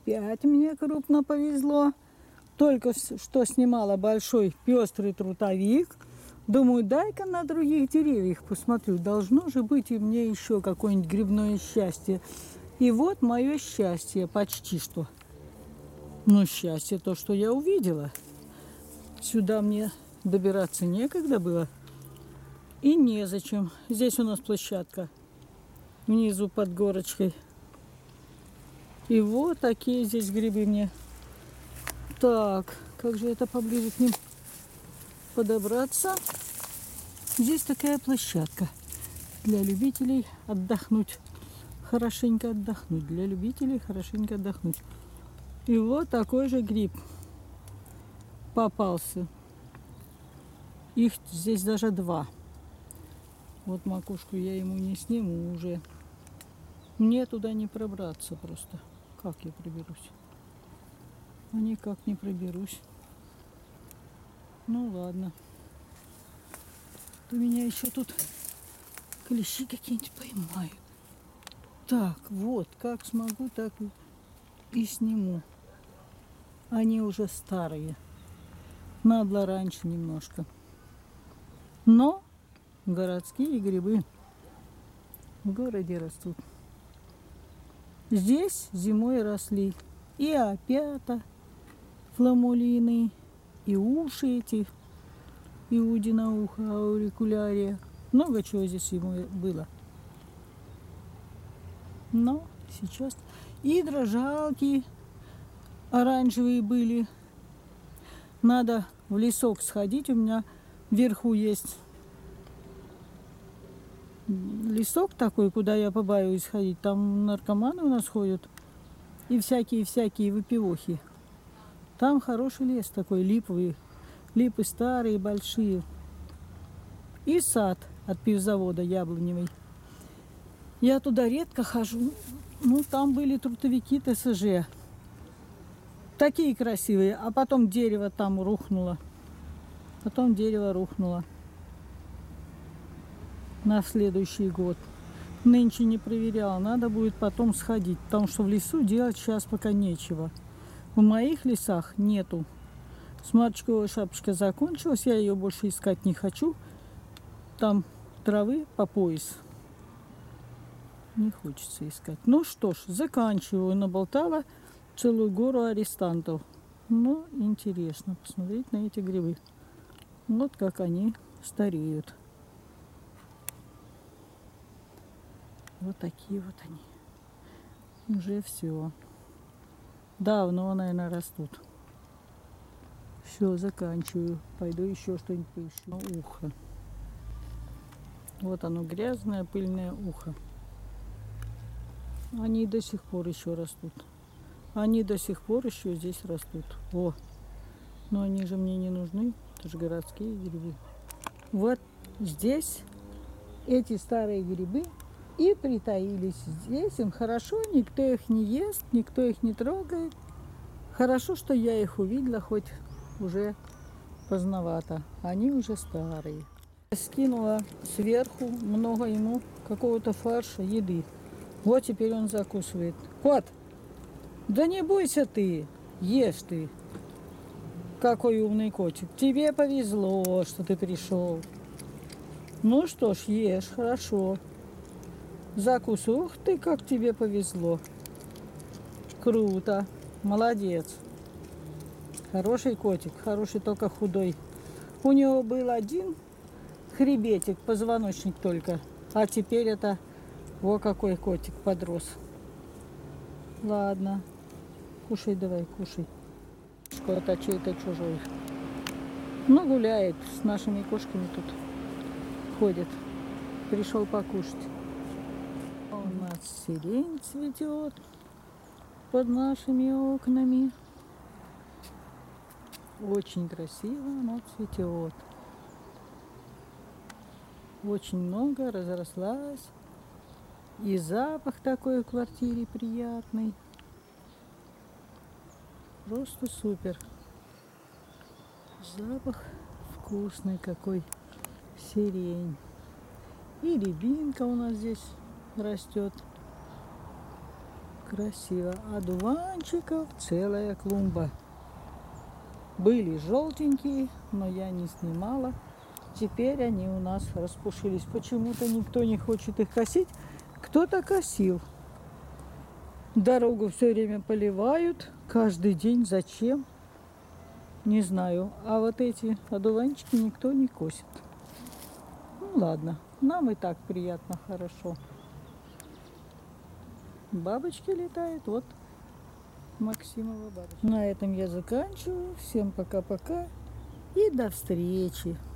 опять мне крупно повезло. Только что снимала большой пестрый трутовик. Думаю, дай-ка на других деревьях посмотрю. Должно же быть и мне еще какое-нибудь грибное счастье. И вот мое счастье почти что. Ну, счастье то, что я увидела. Сюда мне добираться некогда было. И незачем. Здесь у нас площадка. Внизу под горочкой. И вот такие здесь грибы мне. Так, как же это поближе к ним подобраться? Здесь такая площадка для любителей отдохнуть. Хорошенько отдохнуть. Для любителей хорошенько отдохнуть. И вот такой же гриб попался. Их здесь даже два. Вот макушку я ему не сниму уже. Мне туда не пробраться просто. Как я проберусь? А никак не проберусь. Ну ладно. У меня еще тут клещи какие-нибудь поймаю. Так, вот, как смогу, так и сниму. Они уже старые. Надо было раньше немножко. Но городские грибы в городе растут. Здесь зимой росли и опята, фламулины, и уши эти, иудиноуха, аурикулярия. Много чего здесь зимой было. Но сейчас и дрожжалки оранжевые были. Надо в лесок сходить. У меня вверху есть лесок такой, куда я побаиваюсь ходить. Там наркоманы у нас ходят. И всякие выпивохи. Там хороший лес такой, липовый. Липы старые, большие. И сад от пивзавода яблоневый. Я туда редко хожу. Ну, там были трутовики ТСЖ. Такие красивые. А потом дерево там рухнуло. Потом дерево рухнуло. На следующий год. Нынче не проверяла. Надо будет потом сходить. Потому что в лесу делать сейчас пока нечего. В моих лесах нету. Сморчковая шапочка закончилась. Я ее больше искать не хочу. Там травы по пояс. Не хочется искать. Ну что ж, заканчиваю. Наболтала целую гору арестантов. Ну, интересно посмотреть на эти грибы. Вот как они стареют. Вот такие вот они. Уже все. Давно, наверное, растут. Все, заканчиваю. Пойду еще что-нибудь поищу. Ухо. Вот оно, грязное, пыльное ухо. Они до сих пор еще растут. Они до сих пор еще здесь растут. О, но они же мне не нужны. Это же городские грибы. Вот здесь эти старые грибы и притаились. Здесь им хорошо, никто их не ест, никто их не трогает. Хорошо, что я их увидела, хоть уже поздновато. Они уже старые. Скинула сверху много ему какого-то фарша, еды. Вот теперь он закусывает. Кот, да не бойся ты, ешь ты. Какой умный котик. Тебе повезло, что ты пришел. Ну что ж, ешь, хорошо. Закусывай. Ух ты, как тебе повезло. Круто. Молодец. Хороший котик, хороший, только худой. У него был один хребетик, позвоночник только. А теперь это, во какой котик подрос. Ладно. Кушай давай, кушай. Это чей-то чужой. Ну, гуляет с нашими кошками тут. Ходит. Пришел покушать. У нас сирень цветет под нашими окнами. Очень красиво она цветет. Очень много разрослась. И запах такой в квартире приятный. Просто супер. Запах вкусный какой. Сирень. И рябинка у нас здесь растет. Красиво. Одуванчиков целая клумба. Были желтенькие, но я не снимала. Теперь они у нас распушились. Почему-то никто не хочет их косить. Кто-то косил. Дорогу все время поливают. Каждый день. Зачем? Не знаю. А вот эти одуванчики никто не косит. Ну ладно. Нам и так приятно, хорошо. Бабочки летают. Вот Максимова бабочка. На этом я заканчиваю. Всем пока-пока. И до встречи.